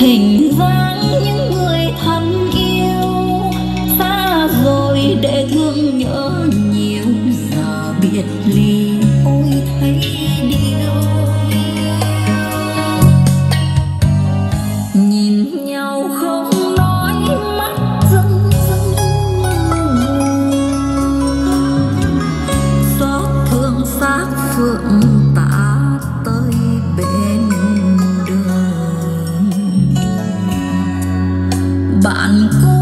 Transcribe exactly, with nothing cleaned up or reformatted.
hình dáng những người thân yêu xa rồi để thương nhớ nhiều, giờ biệt ly ôi thấy điều. Nhìn nhau không nói mắt rưng rưng, xót thương xác phượng tả tới bên đường. Bạn